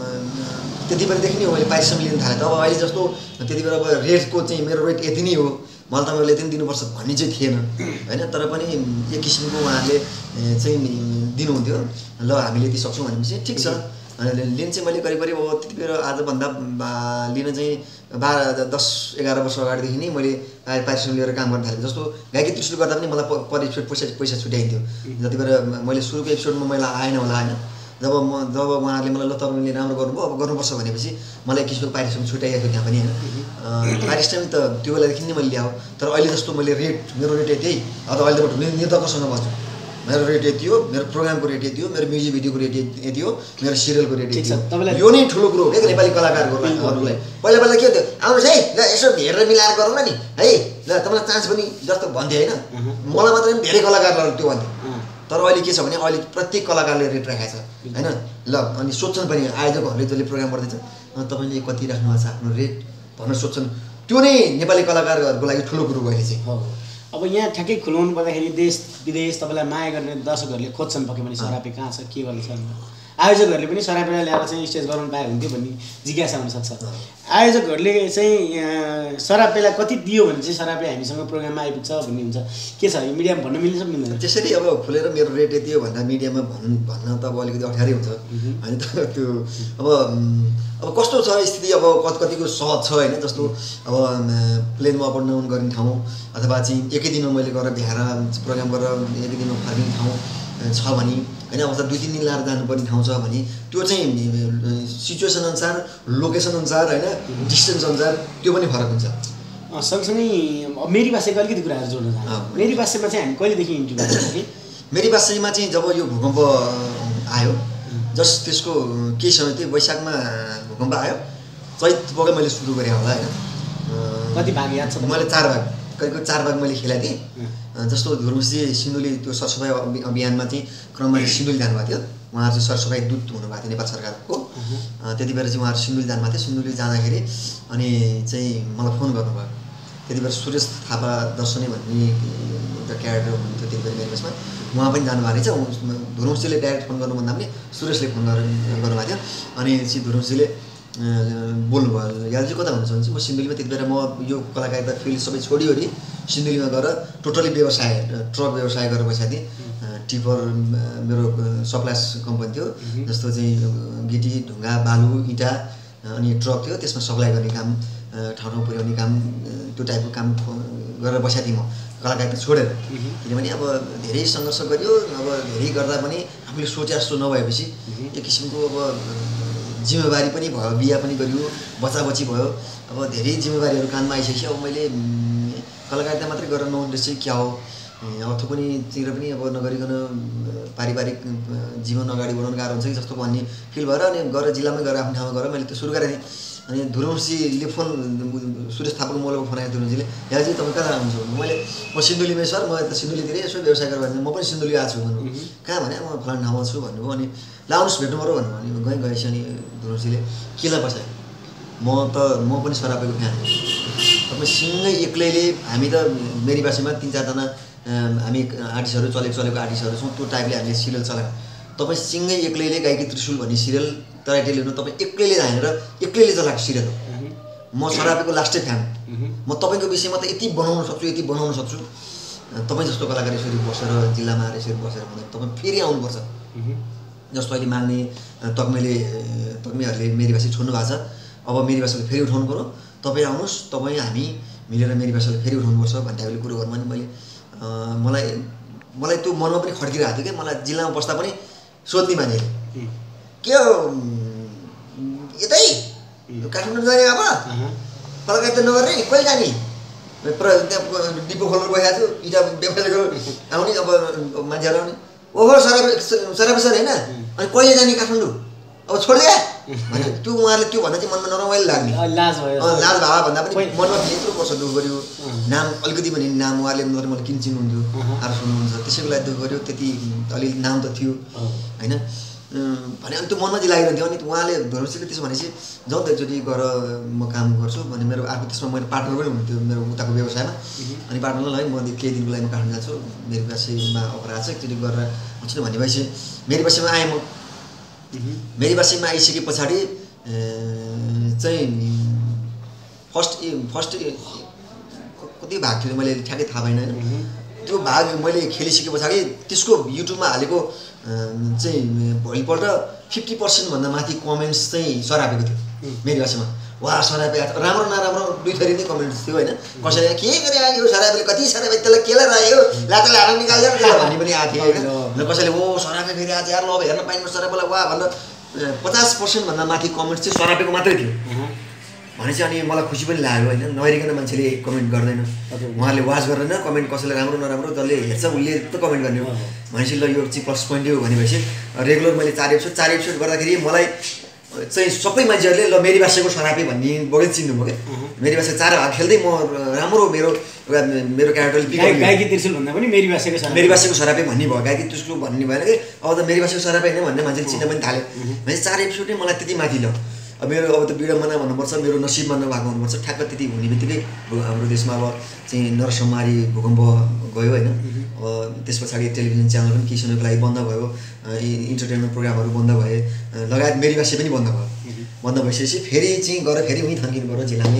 त्यति बेलादेखि नै मैले पारिश्रमिक लिन थालेँ। अब अहिले जस्तो त्यति बेला अब रेटको चाहिँ मेरो रेट यति नै हो, मलाई तपाईँहरूले यति दिनुपर्छ भन्ने चाहिँ थिएन होइन। तर पनि एक किसिमको उहाँहरूले चाहिँ दिनुहुन्थ्यो, ल हामीले यति सक्छौँ भनेपछि ठिक छ। लिन चाहिँ मैले करिब करिब अब त्यति बेला आजभन्दा लिन चाहिँ बाह्र दस एघार वर्ष अगाडिदेखि नै मैले पारिश्रमिक लिएर काम गर्न थालेँ। जस्तो गायकी त्रिशुल गर्दा पनि मलाई पर एपिसोड पैसा पैसा छुट्याइन्थ्यो। जति बेला मैले सुरुको एपिसोडमा मलाई आएन होला होइन, जब म जब उहाँहरूले मलाई ल तपाईँले राम्रो गर्नुभयो अब गर्नुपर्छ भनेपछि मलाई एक किसिमको पारिश्रमिक छुट्याइएको थियो त्यहाँ पनि होइन। पारिश्रमिक त त्यो बेलादेखि नै मैले ल्याऊ। तर अहिले जस्तो मैले रेट मेरो रेट यति अब अहिले त निर्धक्कसँग भन्छु, मेरो रेट यति हो, मेरो प्रोग्रामको रेट यति हो, मेरो म्युजिक भिडियोको रेट यति हो, मेरो सिरियलको रेट यति हो। यो नै ठुलो कुरो हो क्या नेपाली कलाकारहरूलाई। पहिला पहिला के हुन्थ्यो, आउनुहोस् है ल यसो हेरेर मिलाएर गरौँ न नि है, ल तपाईँलाई चान्स पनि जस्तो भन्थ्यो होइन। मलाई मात्रै पनि धेरै कलाकारहरू त्यो भन्थ्यो। तर अहिले के छ भने अहिले प्रत्येक कलाकारले रेट राखेको छ होइन। ल अनि सोध्छन् पनि आयोजकहरूले जसले प्रोग्राम गर्दैछ तपाईँले कति राख्नु भएको छ आफ्नो रेट भनेर सोध्छन्। त्यो नै नेपाली कलाकारहरूको लागि ठुलो कुरो हो अहिले चाहिँ। अब यहाँ ठ्याक्कै खुलाउनु पर्दाखेरि देश विदेश तपाईँलाई माया गर्ने दर्शकहरूले खोज्छन् पक्कै पनि सरापे कहाँ छ के गर्छ। आयोजकहरूले पनि सरापेलाई ल्याएर चाहिँ स्टेज गराउनु पाए हुन्थ्यो भन्ने जिज्ञासा हुनसक्छ। आयोजकहरूले चाहिँ सरापेलाई कति दियो भने चाहिँ सरापे हामीसँग प्रोग्राममा आइपुग्छ भन्ने हुन्छ, के छ मिडियामा भन्न मिल्छ मिल्दैन? त्यसरी अब खुलेर मेरो रेट यति हो भन्दा मिडियामा भन् भन्न त अब अलिकति अप्ठ्यारै हुन्छ होइन। त्यो अब अब कस्तो छ स्थिति, अब कति कतिको सहज छ होइन। जस्तो अब प्लेनमा अप एन्ड डाउन गर्ने ठाउँ अथवा चाहिँ एकै दिनमा मैले गरेर भ्याएर प्रोग्राम गरेर एकै दिनमा फर्किने ठाउँ छ भने होइन, अवस्था दुई तिन दिन लाएर जानुपर्ने ठाउँ छ भने त्यो चाहिँ सिचुएसन अनुसार लोकेसन अनुसार होइन डिस्टेन्स अनुसार त्यो पनि फरक हुन्छ। सँगसँगै मेरी भाषाको अलिकति कुराहरू जोड्न चाहन्छु। मेरी भाषामा चाहिँ हामी कहिलेदेखि इन्ट्री गर्छौँ कि मेरी भाषामा चाहिँ जब यो भूकम्प आयो जस त्यसको केही समय थियो वैशाखमा भूकम्प आयो, चैतबाट मैले सुरु गरेँ होला होइन। कति भाग याद छ? मैले चार भाग करिब चार भाग मैले खेलाएको थिएँ। जस्तो धुर्मुसी सिन्धुली त्यो सरसफाइ अभियानमा चाहिँ क्रममा चाहिँ सिन्धुली जानुभएको थियो। उहाँहरू चाहिँ सरसफाइ दूत हुनुभएको थियो नेपाल सरकारको। त्यति बेला चाहिँ उहाँहरू सिन्धुली जानुभएको थियो। सिन्धुली जाँदाखेरि अनि चाहिँ मलाई फोन गर्नुभयो। त्यति बेला सुरेश थापा दर्शनी भन्ने एउटा क्यारेक्टर हुनुहुन्थ्यो त्यति बेला मेरो यसमा, उहाँ पनि जानुभएको रहेछ। धुर्मुसीले डाइरेक्ट फोन गर्नुभन्दा पनि सुरेशले फोन गरेर गर्नुभएको थियो। अनि चाहिँ धुर्मुसीले बोल्नुभयो, यहाँ चाहिँ कता हुनुहुन्छ भने चाहिँ म सिन्धुलीमा त्यति बेला म यो कलाकारिता फिल्ड सबै छोडिओरि सिन्धुलीमा गएर टोटली व्यवसाय ट्रक व्यवसाय गरेर बसेको थिएँ। टिपर मेरो सप्लाइस कम्पनी थियो, जस्तो चाहिँ गिटी ढुङ्गा बालु इँटा अनि ट्रक थियो, त्यसमा सप्लाई गर्ने काम ठाउँ ठाउँ पुर्याउने काम त्यो टाइपको काम गरेर बसेको थिएँ म कलाकारिता छोडेर। किनभने अब धेरै सङ्घर्ष गरियो, अब धेरै गर्दा पनि आफूले सोचे जस्तो नभएपछि एक किसिमको अब जिम्मेवारी पनि भयो, बिहा पनि गरियो, बच्चाबच्ची भयो, अब धेरै जिम्मेवारीहरू कानमा आइसक्यो। अब मैले कलाकारिता मात्रै गरेर नहुने चाहिँ क्या हो, अर्थ पनि तिर पनि अब नगरिकन पारिवारिक जीवन अगाडि बढाउनु गाह्रो हुन्छ कि जस्तो भन्ने फिल भएर अनि गएर जिल्लामै गएर आफ्नो ठाउँमा गएर मैले त्यो सुरु गरेको थिएँ। अनि धुर्मुसीले फोन सुरेश थापाको मोबाइलमा फोन आयो धुर्मुसीले, यहाँ चाहिँ तपाईँ कहाँ आउनुहुन्छ भन्नु। मैले म सिन्धुलीमै सर, म त सिन्धुलीतिरै यसो व्यवसाय गरेर म पनि सिन्धुली आएको छु भन्नु। कहाँ भने म फलाना ठाउँमा छु भन्नुभयो। अनि ल आउनुहोस् भेट्नु पऱ्यो भन्नु। अनि गएँ गएपछि अनि धुर्मुसीले किन बसायो, म त म पनि सरापेको फ्यान। तपाईँ सँगै एक्लैले हामी त मेरी भाषामा तिन चारजना हामी आर्टिस्टहरू चलेको चलेको आर्टिस्टहरू छौँ, त्यो टाइपले हामीले सिरियल चलायौँ। तपाईँ सँगै एक्लैले गायकी त्रिशुल भन्ने सिरियल टाइटल हेर्नु, तपाईँ एक्लैले धानेर एक्लैले चलाएको सिरियल हो। म सरापेको लास्टै फ्यान। म तपाईँको विषयमा त यति बनाउन सक्छु यति बनाउन सक्छु, तपाईँ जस्तो कलाकार यसरी बसेर जिल्लामा आएर यसरी बसेर भन्दा तपाईँ फेरि आउनुपर्छ। जस्तो अहिले मान्ने तक्मेले तक्मेहरूले मेरी भाषा छोड्नु भएको छ, अब मेरी भाषाले फेरि उठाउनु पऱ्यो, तपाईँ आउनुहोस्, तपाईँ हामी मिलेर मेरी भाषाले फेरि उठाउनुपर्छ भन्ने टाइपले कुरो गर्नु। अनि मैले मलाई मलाई त्यो मनमा पनि खड्किरहेको थियो क्या। मलाई जिल्लामा बस्दा पनि सोध्ने मान्छेले के हो यतै काठमाडौँ जाने अब कलकत्ता नगर्ने कहिले जाने, त्यहाँ डिपो खोलेर बसेको छु इँटा व्यवसाय गरेर आउने अब मान्छेहरू आउने ओहो सराप सराप सर होइन, अनि कहिले जाने काठमाडौँ अब छोडिदिए भने त्यो उहाँहरूले त्यो भन्दा चाहिँ मनमा नरमाइलो लाग्ने लाज भयो लाज भए भन्दा पनि मनमा यत्रो वर्ष दुःख गऱ्यो नाम अलिकति पनि नाम उहाँले नत्र मलाई किन चिन्नुहुन्थ्यो आएर सुन्नुहुन्छ त्यसैको लागि दुःख गऱ्यो त्यति अलिअलि नाम त थियो होइन भने अनि त्यो मनमा चाहिँ लागिरहन्थ्यो अनि उहाँले धर्मशीलले त्यसो भनेपछि जाउँ त एकचोटि गएर म काम गर्छु भने मेरो अर्को त्यसमा मेरो पार्टनर पनि हुन्थ्यो मेरो उताको व्यवसायमा अनि पार्टनरलाई है म केही दिनको लागि म काठमाडौँ जान्छु मेरो व्यवसायमा अफर छ एकचोटि गरेर आउँछु नि भनेपछि मेरो व्यवसायमा आएँ म मेरो व्यवसायमा आइसके पछाडि चाहिँ फर्स्ट फर्स्ट कति भाग थियो मैले ठ्याक्कै थाहा पाइनँ होइन त्यो भाग मैले खेलिसके पछाडि त्यसको युट्युबमा हालेको चाहिँ भोलिपल्ट फिफ्टी पर्सेन्टभन्दा माथि कमेन्ट्स चाहिँ सरापेको थियो मेरो भाषामा वा सरापे राम्रो नराम्रो दुई थरी नै कमेन्ट्स थियो होइन कसैले के गरे आयो सरापेले कति सरापे त्यसलाई केलाई राख्यो लातो लाएर निकाल्यो त्यसलाई भन्ने पनि आएको थियो होइन कसैले ओ सरापे फेरि आज यार ल हेर्न पाइन्छ सरापेलाई वा भनेर पचास पर्सेन्टभन्दा माथि कमेन्ट्स चाहिँ सरापेको मात्रै थियो भनेपछि अनि मलाई खुसी पनि लाग्यो होइन नहेरिकन मान्छेले कमेन्ट गर्दैन उहाँहरूले वाच गरेन कमेन्ट कसैलाई राम्रो नराम्रो जसले हेर्छ उसले त कमेन्ट गर्ने हो भनेपछि ल यो चाहिँ प्लस पोइन्ट हो भनेपछि रेगुलर मैले चार एपिसोड चार एपिसोड गर्दाखेरि मलाई चाहिँ सबै मान्छेहरूले ल मेरी भाषाको सरापे भन्ने बढी चिन्नुभयो क्या मेरी भाषा चार भाग खेल्दै म राम्रो मेरो मेरो क्यारेक्टरले गायकी त्रिशुल भन्दा पनि मेरी भाषाको सरापे मेरी भाषाको सरापे भन्ने भयो गायकी त्रिशुल भन्ने भएन कि अब त मेरी भाषाको सरापे होइन भन्ने मान्छेले चिन्न पनि थाल्यो भनेपछि चार एपिसोड नै मलाई त्यति माथि ल अब मेरो अब त विडम्बना भन्नुपर्छ मेरो नसिबमा नभएको हुनुपर्छ ठ्याक्क त्यति हुने बित्तिकै हाम्रो देशमा अब चाहिँ नरसंहारी भूकम्प गयो होइन अब त्यस पछाडि टेलिभिजन च्यानल पनि केही समयको लागि बन्द भयो इन्टरटेनमेन्ट प्रोग्रामहरू बन्द भए लगायत मेरी भाषा पनि बन्द भयो बन्द भइसकेपछि फेरि चाहिँ गएर फेरि उहीँ थन्किनु पऱ्यो झिलामी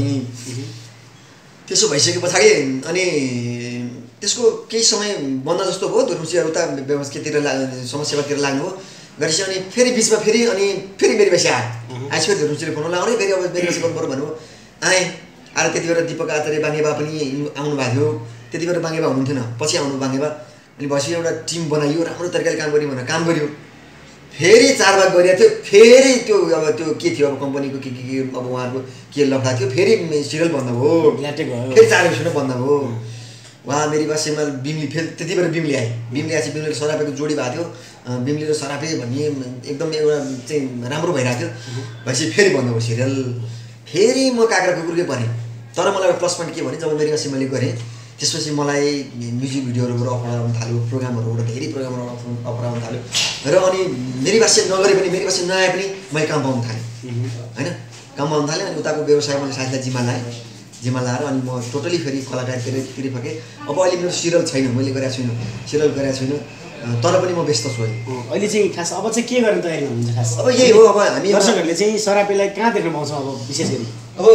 त्यसो भइसके पछाडि अनि त्यसको केही समय बन्द जस्तो भयो धुर्मुसी उता व्यवस्थातिर समस्यातिर लाग्नु गरेपछि अनि फेरि बिचमा फेरि अनि फेरि मेरी भाषा आयो आएपछि फेरि धुर्मुसीले फोन लगाउने फेरि अब मेरी भाषा गर्नु पऱ्यो भन्नु आएँ आएर त्यति बेला दिपक आचार्य बाङ्गेबा पनि आउनु भएको थियो त्यति बेला बाङ्गेबा हुनुहुन्थेन पछि आउनु बाङ्गेबा अनि भएपछि एउटा टिम बनाइयो राम्रो तरिकाले काम गर्यो भनेर काम गर्यो फेरि चार भाग गरिएको थियो फेरि त्यो अब त्यो के थियो अब कम्पनीको के के के अब उहाँहरूको के लफडा थियो फेरि सिरियल बन्द भयो फेरि चार एपिसोड बन्द भयो उहाँ मेरी भाषामा बिम्ली फेरि त्यति बेला बिम्ली आए बिम्ली आएपछि बिम्ली र सरापेको जोडी भएको थियो बिम्ली र सरापे भन्ने एकदम एउटा चाहिँ राम्रो भइरहेको थियो भएपछि फेरि बन्द भयो सिरियल फेरि म काँक्रा कुकुरकै परेँ तर मलाई प्लस पोइन्ट के भने जब मेरी भाषा मैले गरेँ त्यसपछि मलाई म्युजिक भिडियोहरूबाट अफर आउनु थाल्यो प्रोग्रामहरूबाट धेरै प्रोग्रामहरू अफर आउनु थाल्यो र अनि मेरी भाषा नगरे पनि मेरी भाषा नआए पनि मैले काम पाउनु थालेँ होइन काम पाउनु थालेँ अनि उताको व्यवसाय मैले साथीलाई जिम्मा लाएँ जिम्मा लाएर अनि म टोटली फेरि कलाकारतिर तिर फर्केँ अब अहिले मेरो सिरियल छैन मैले गरेको छुइनँ सिरियल गरेको छुइनँ तर पनि म व्यस्त छु अहिले चाहिँ खास अब चाहिँ के गर्ने तयारी हुनुहुन्छ खास अब यही हो अब हामी दर्शकहरूले चाहिँ सरापेलाई कहाँ देख्न पाउँछ अब विशेष गरी अब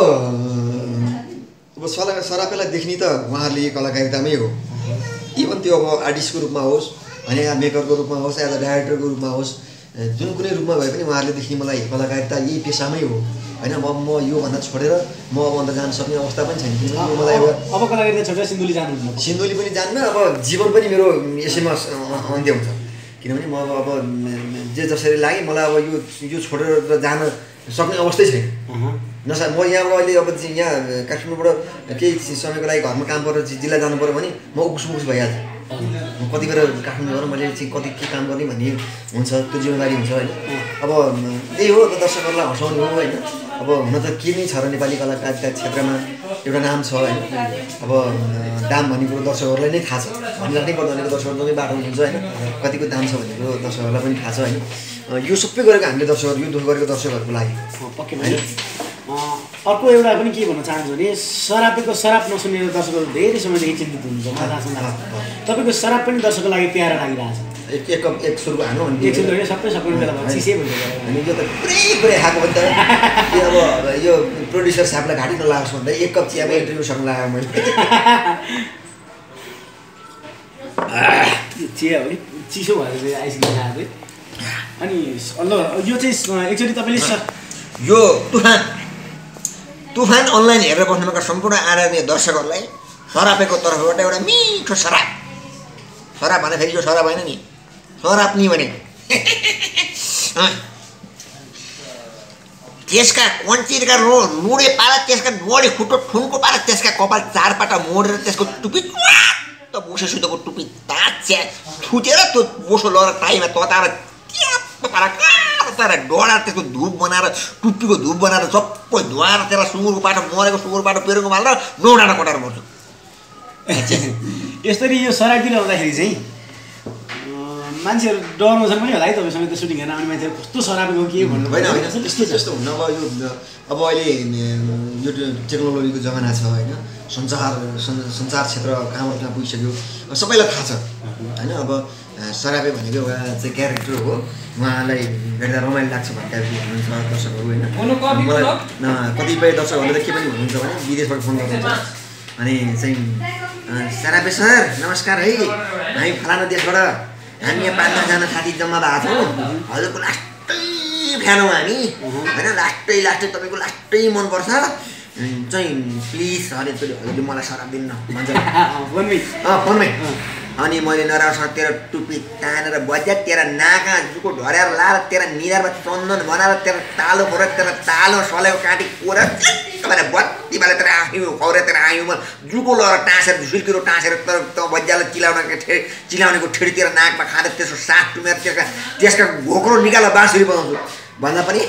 अब सरा सरापेलाई देख्ने त उहाँहरूले कलाकारितामै हो इभन त्यो अब आर्टिस्टको रूपमा होस् अनि या मेकरको रूपमा होस् या डाइरेक्टरको रूपमा होस् जुन कुनै रूपमा भए पनि उहाँहरूले देख्ने मलाई कलाकारिता यही पेसामै हो होइन अब म योभन्दा छोडेर म अब अन्त जान सक्ने अवस्था पनि छैन किनभने मलाई अब कलाकारिता छोडेर सिन्धुली जानु सिन्धुली पनि जान्न अब जीवन पनि मेरो यसैमा अन्त्य हुन्छ किनभने म अब अब जे जसरी लाग्यो मलाई अब यो यो छोडेर जान सक्ने अवस्थै छैन नसा म यहाँबाट अहिले अब यहाँ काठमाडौँबाट केही समयको लागि घरमा काम गरेर जिल्ला जानु पऱ्यो भने म उकुस मुकुस भइहाल्छ म कति बेर काठमाडौँ गएर मैले चाहिँ कति के काम गर्ने भन्ने हुन्छ त्यो जिम्मेवारी हुन्छ होइन अब यही हो दर्शकहरूलाई हँसाउने हो होइन अब हुन त के नै छ र नेपाली कलाकारिता क्षेत्रमा एउटा नाम छ होइन अब दाम भन्ने कुरो दर्शकहरूलाई नै थाहा छ भनिराख्नै पर्दा भनेको दर्शकहरू जम्मै बाटो हुनुहुन्छ होइन कतिको दाम छ भन्ने कुरो दर्शकहरूलाई पनि थाहा छ होइन यो सबै गरेको हामीले दर्शकहरू यो दुःख गरेको दर्शकहरूको लागि पक्कै होइन अर्को एउटा पनि के भन्न चाहन्छु भने सरापेको सराप नसुनेर दर्शकहरू धेरै समयदेखि चिन्तित हुनुहुन्छ मलाई थाहा छ तपाईँको सराप पनि दर्शकको लागि प्यारो लागिरहेछ एक एक कप एक सुरु हानु अनि एक सुरु सबै सबै बेला चिसै भन्छ अनि यो त पुरै पुरै खाएको भने त यो अब यो प्रड्युसर साहबलाई घाँटी नलागोस् भन्दा एक कप चियामा इन्टरभ्यूसँग लगाएँ मैले चिया हो चिसो भएर चाहिँ आइसक्रिम खाएको अनि ल यो चाहिँ एकचोटि तपाईँले यो तुफान तुफान अनलाइन हेरेर बस्नुभएका सम्पूर्ण आदरणीय दर्शकहरूलाई सरापेको तर्फबाट एउटा मिठो सराप सराप भन्दाखेरि यो सराप होइन नि सराप नि भने त्यसका कन्चिरका रो लुडे पारा त्यसका नोडे खुट्टो ठुन्को पारा त्यसका कपाल चारपाटा मोडेर त्यसको टुपी त बोसो सुतोको टुपी ताच्या छुटेर त्यो बोसो लगेर टाइमा तताएर ट्याप्प पारा तर डढा त्यसको धुप बनाएर टुप्पीको धुप बनाएर सबै धुवाएर त्यसलाई सुँगुरको पाटो मरेको सुँगुरको पाटो पेरुको मालेर नौ डाँडा कटाएर मर्छु। यसरी यो सरापतिर आउँदाखेरि चाहिँ मान्छेहरू डराउँछन् पनि होला है तपाईँसँग त्यो सुटिङ हेर्न आउने मान्छेहरू कस्तो सरापेको के भन्नु होइन होइन त्यस्तो त्यस्तो हुन्न। अब यो अब अहिले यो टेक्नोलोजीको जमाना छ होइन, सञ्चार सञ्चार क्षेत्र कहाँबाट कहाँ पुगिसक्यो सबैलाई थाहा छ होइन। अब सरापे भनेको एउटा चाहिँ क्यारेक्टर हो, उहाँलाई हेर्दा रमाइलो लाग्छ भन्ने हुनुहुन्छ दर्शकहरू होइन। मलाई कतिपय दर्शकहरूले त के पनि भन्नुहुन्छ भने विदेशबाट फोन गर्नुहुन्छ अनि चाहिँ सरापे सर नमस्कार है, हामी फलाना देशबाट हामी यहाँ पाँचजना साथी जम्मा भएको छौँ, हजुरको लास्टै फ्यान हौ हामी होइन, लास्टै लास्टै तपाईँको लास्टै मनपर्छ चाहिँ प्लिज सर एकचोटि हजुरले मलाई सराप दिन्न भन्छ फोनमै फोनमै। अनि मैले नराम्रो तेरो टुप्पी तानेर बज्या तेरा नाका जुको ढर्याएर लाएर तेरा निधारमा चन्दन बनाएर तेरो तालो खोर तेरो तालो सलेको काटी कोरेर तपाईँलाई बत्ती बाले तेरो आयौँ खौरे तेरो आयौँमा जुको लगाएर टाँसेर झुल्किरो टाँसेर तर त बज्यालाई चिलाउने ठे चिलाउनेको ठेडीतिर नाकमा खाँदा त्यसको सास टुमेर त्यसका त्यसका घोक्रो निकालेर बाँसुरी बजाउँछु भन्दा पनि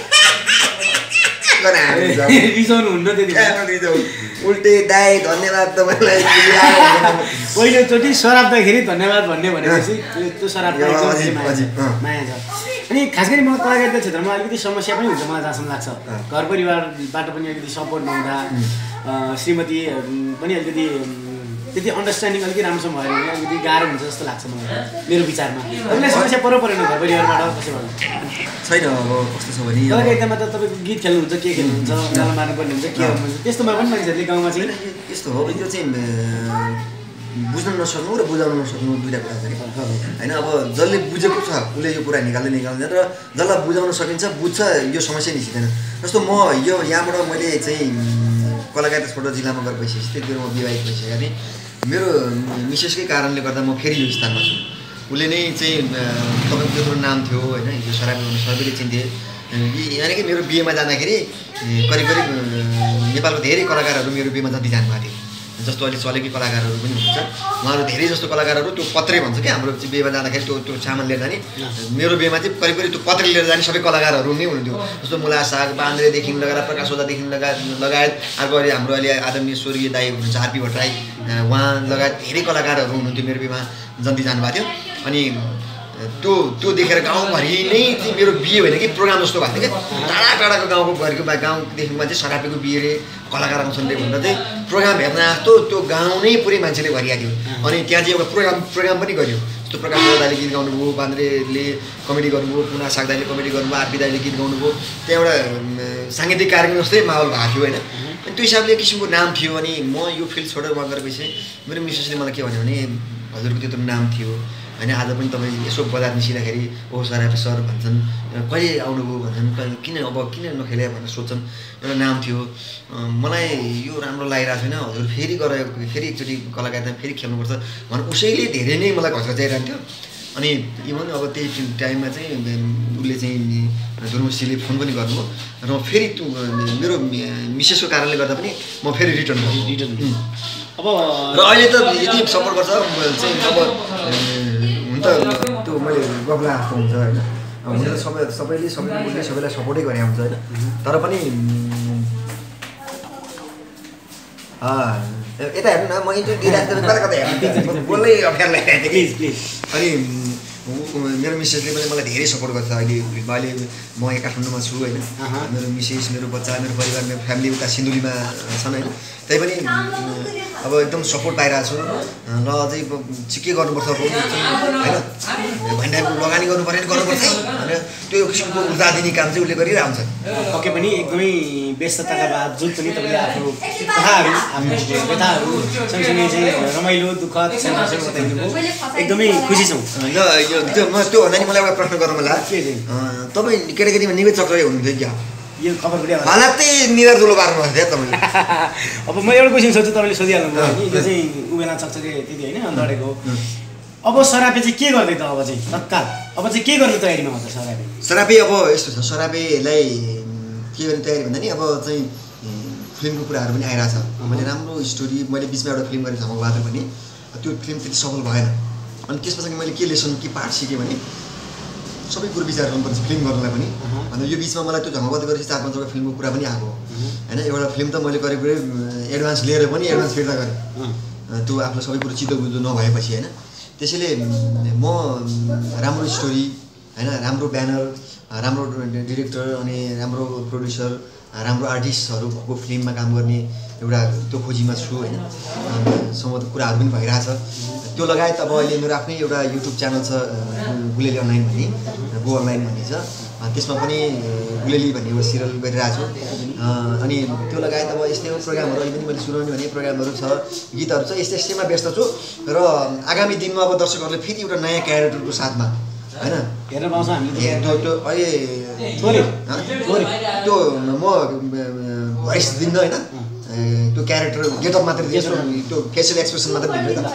उल्टे दाई धन्यवाद तपाईँलाई। पहिलोचोटि सराप्दाखेरि धन्यवाद भन्ने भनेपछि त्यो सराप माया छ। अनि खास गरी मलाई कलाकारिता क्षेत्रमा अलिकति समस्या पनि हुन्छ मलाई जहाँसम्म लाग्छ, घर परिवारबाट पनि अलिकति सपोर्ट नहुँदा, श्रीमती पनि अलिकति त्यति अन्डरस्ट्यान्डिङ अलिकति राम्रोसँग भयो भने अलिकति गाह्रो हुन्छ जस्तो लाग्छ मलाई मेरो विचारमा। तपाईँलाई समस्या परो परेन घर परिवारबाट कसैबाट? छैन। अब कस्तो छ भने कलाकारितामा त तपाईँको गीत खेल्नुहुन्छ, के खेल्नुहुन्छ, गाना मार्नुपर्ने हुन्छ, के गर्नुहुन्छ, त्यस्तोमा पनि मान्छेहरूले गाउँमा चाहिँ यस्तो हो यो चाहिँ बुझ्न नसक्नु र बुझाउन नसक्नु दुइटा कुरा छ होइन। अब जसले बुझेको छ उसले यो कुरा निकाल्दै निकाल्दैन र जसलाई बुझाउन सकिन्छ बुझ्छ, यो समस्या निस्किँदैन। जस्तो म यो यहाँबाट मैले चाहिँ कलाकारिता छोटो जिल्लामा गएर भइसकेपछि त्यति बेला म विवाहित भइसकेँ अनि मेरो मिसेसकै कारणले गर्दा म फेरि यो स्थानमा छु। उसले नै चाहिँ तपाईँको त्यत्रो नाम थियो होइन, यो सरापी भन्ने सबैले चिन्थे। यानि कि मेरो बिहेमा जाँदाखेरि करिब करिब नेपालको धेरै कलाकारहरू मेरो बिहेमा जति जानुभएको थियो, जस्तो अहिले चलेकै कलाकारहरू पनि हुनुहुन्छ, उहाँहरू धेरै जस्तो कलाकारहरू त्यो पत्रे भन्छ क्या हाम्रो चाहिँ बिहेमा जाँदाखेरि त्यो त्यो सामान लिएर जाने, मेरो बिहेमा चाहिँ करिब करिब त्यो पत्रे लिएर जाने सबै कलाकारहरू नै हुनुहुन्थ्यो। जस्तो मुला साग बान्द्रेदेखि लगाएर प्रकाश ओझादेखि लगा लगायत अर्को अहिले हाम्रो अहिले आदरणीय स्वर्गीय दाई हुनुहुन्छ आरपी भट्टराई, उहाँ लगायत धेरै कलाकारहरू हुनुहुन्थ्यो मेरो बिहेमा जन्ती जानुभएको थियो। अनि त्यो त्यो देखेर गाउँभरि नै चाहिँ मेरो बिहे होइन कि प्रोग्राम जस्तो भएको थियो क्या, टाढा टाढाको गाउँको भरिको गाउँदेखि चाहिँ सरापेको बिहे रे कलाकार आउँछन् रे भनेर चाहिँ प्रोग्राम हेर्न जस्तो त्यो गाउँ नै पुरै मान्छेले भरिएको थियो। अनि त्यहाँ चाहिँ एउटा प्रोग्राम प्रोग्राम पनि गर्यो, जस्तो प्रकाश दाइले गीत गाउनुभयो, बान्द्रेले कमेडी गर्नुभयो, पुना साग दाइले कमेडी गर्नुभयो, आरपी दाइले गीत गाउनुभयो, त्यहाँ एउटा साङ्गीतिक कार्यक्रम जस्तै माहौल भएको थियो होइन। अनि त्यो हिसाबले किसिमको नाम थियो। अनि म यो फिल्ड छोडेर म गएपछि मेरो मिसेसले मलाई के भन्यो भने हजुरको त्यत्रो नाम थियो होइन, आज पनि तपाईँ यसो बजार निस्किँदाखेरि ओ सरापे सर भन्छन्, कहिले आउनुभयो भन्छन्, कहिले किन अब किन नखेले भनेर सोध्छन्, एउटा नाम थियो। मलाई यो राम्रो लागिरहेको छैन, हजुर फेरि गएर फेरि एकचोटि कलाकारिता फेरि खेल्नुपर्छ भने उसैले धेरै नै मलाई घचघचाइरहन्थ्यो। अनि इभन अब त्यही टाइममा चाहिँ उसले चाहिँ धुर्मुसीले फोन पनि गर्नुभयो र म फेरि त्यो मेरो मिसेसको कारणले गर्दा पनि म फेरि रिटर्न गरेँ रिटर्न अब र अहिले त यति सपोर्ट गर्छ चाहिँ अब हुन त त्यो मैले गफला जस्तो हुन्छ होइन, हुन त सबै सबैले सबैले सबैलाई सपोर्टै गरे हुन्छ होइन, तर पनि यता हेर्नु न म इन्टरभ्यू दिइरहेको कता कता हेर्नु बोल्दै अप्ठ्यारो लागिरहेको प्लिज प्लिज। अनि मेरो मिसेसले पनि मलाई धेरै सपोर्ट गर्छ। अहिले अहिले म यहाँ काठमाडौँमा छु होइन, मेरो मिसेस मेरो बच्चा मेरो परिवार मेरो फ्यामिली उता सिन्धुलीमा छन् होइन, त्यही पनि अब एकदम सपोर्ट पाइरहेको छु। ल अझै के गर्नुपर्छ होइन, भण्डारको लगानी गर्नु पऱ्यो भने गर्नुपर्छ भनेर त्यो किसिमको ऊर्जा दिने काम चाहिँ उसले गरिरहेको हुन्छ। पक्कै पनि एकदमै व्यस्तताका बावजुद पनि तपाईँले आफ्नो कथाहरू आफ्नो व्यथाहरू सँगसँगै चाहिँ रमाइलो दुःखद सेन्सहरू बताइदिनु एकदमै खुसी छौँ। ल यो त्यो म त्यो भन्दा नि मलाई एउटा प्रश्न गर्नु होला, तपाईँ केटाकेटीमा निवेद चक्रै हुनुहुन्थ्यो क्या? यो खबर पनि हालतै निधार दुलो पार्नुभएको थियो तपाईँले। अब म एउटा क्वेसन सोध्छु, तपाईँले सोधिहाल्नु भयो नि, यो चाहिँ उबेला चकचके त्यति होइन अन्तडेको। अब सरापे चाहिँ के गर्दै त अब चाहिँ तत्काल अब चाहिँ के गर्ने तयारीमा हुन्छ सरापे? सरापे अब यस्तो छ, सरापेलाई के गर्ने तयारी भन्दा नि अब चाहिँ फिल्मको कुराहरू पनि आइरहेछ। मैले राम्रो स्टोरी मैले बिचमा एउटा फिल्म गरेँ झमक बहादुर पनि, त्यो फिल्म त्यति सफल भएन। अनि त्यस पछाडि मैले के लेसन के पाठ सिकेँ भने सबै कुरो विचार गर्नुपर्छ फिल्म गर्नलाई पनि अन्त यो बिचमा मलाई त्यो झमकबद्ध गरेपछि चार पाँचवटा फिल्मको कुरा पनि आएको होइन एउटा फिल्म त मैले करिब करिब एडभान्स लिएर पनि एडभान्स फिर्ता गरेँ त्यो आफूलाई सबै कुरो चित्त बुझ्दो नभएपछि होइन त्यसैले म राम्रो स्टोरी होइन राम्रो ब्यानर राम्रो डिरेक्टर अनि राम्रो प्रड्युसर राम्रो आर्टिस्टहरूको फिल्ममा काम गर्ने एउटा त्यो खोजीमा छु होइन सम्बन्ध कुराहरू पनि भइरहेछ त्यो लगायत अब अहिले मेरो आफ्नै एउटा युट्युब च्यानल छ गुलेली अनलाइन भन्ने गो अनलाइन भन्ने छ त्यसमा पनि गुलेली भन्ने एउटा सिरियल गरिरहेको छु अनि त्यो लगायत अब यस्तै प्रोग्रामहरू अहिले पनि मैले सुनाउने भन्ने प्रोग्रामहरू छ गीतहरू छ यस्तै यस्तैमा व्यस्त छु र आगामी दिनमा अब दर्शकहरूले फेरि एउटा नयाँ क्यारेक्टरको साथमा होइन हेर्न पाउँछ हामीले त्यो त्यो अहिले त्यो म भोइस दिन्न होइन त्यो क्यारेक्टर गेटअप मात्रै दिन्छु त्यो फेसियल एक्सप्रेसन मात्रै दिन्छु त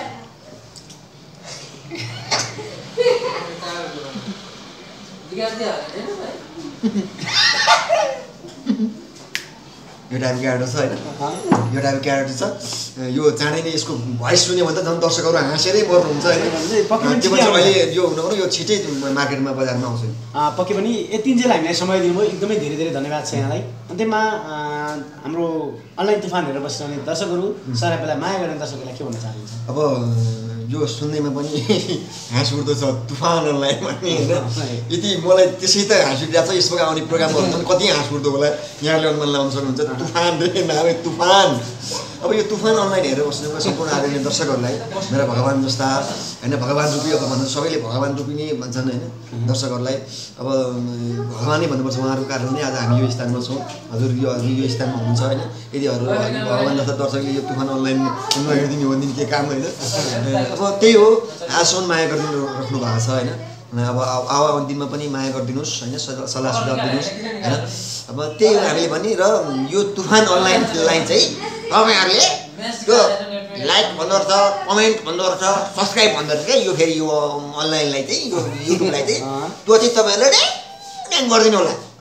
यो टाइपको क्यारेक्टर छ होइन यो टाइपको क्यारेक्टर छ यो चाँडै नै यसको भोइस सुन्यो भने त झन् दर्शकहरू हाँसेरै मर्नुहुन्छ होइन त्यो पनि अहिले यो हुनु यो छिटै मार्केटमा बजारमा आउँछ पक्कै पनि यतिन्जेल हामीलाई समय दिनुभयो एकदमै धेरै धेरै धन्यवाद छ यहाँलाई अन्त्यमा हाम्रो अनलाइन तुफान हेरेर बसिरहने दर्शकहरू सारा बेला माया गर्ने दर्शकहरूलाई के भन्न चाहनुहुन्छ अब यो सुन्दैमा पनि हाँस उठ्दो छ तुफान अनलाइन भन्ने होइन यति मलाई त्यसै त हाँस उठिरहेको छ यसको आउने प्रोग्रामहरू पनि कति हाँस उठ्दो होला यहाँले अनुमान लगाउन सक्नुहुन्छ तुफान रे नामै तुफान अब यो तुफान अनलाइन हेरेर बस्नुको सम्पूर्ण आदरणीय दर्शकहरूलाई मेरा भगवान् जस्ता होइन भगवान् रूपी अब भन्नु सबैले भगवान् रूपी नै भन्छन् होइन दर्शकहरूलाई अब भगवानै भन्नुपर्छ उहाँहरूको कारणले आज हामी यो स्थानमा छौँ हजुर यो हजुर यो स्थानमा हुनुहुन्छ होइन यदि भगवान् जस्ता दर्शकले यो तुफान अनलाइन हेरिदिनु हो भने के काम होइन अब त्यही हो आसन माया गरिदिनु राख्नु भएको छ होइन अब आउने दिनमा पनि माया गरिदिनुहोस् होइन सल्लाह सुझाव दिनुहोस् होइन अब त्यही हो हामीले भने र यो तुफान अनलाइनलाई चाहिँ तपाईँहरूले त्यो लाइक भन्दो रहेछ कमेन्ट भन्दो रहेछ सब्सक्राइब भन्दो रहेछ क्या यो फेरि यो अनलाइनलाई चाहिँ यो युट्युबलाई चाहिँ त्यो चाहिँ तपाईँहरूले नै गरिदिनु होला।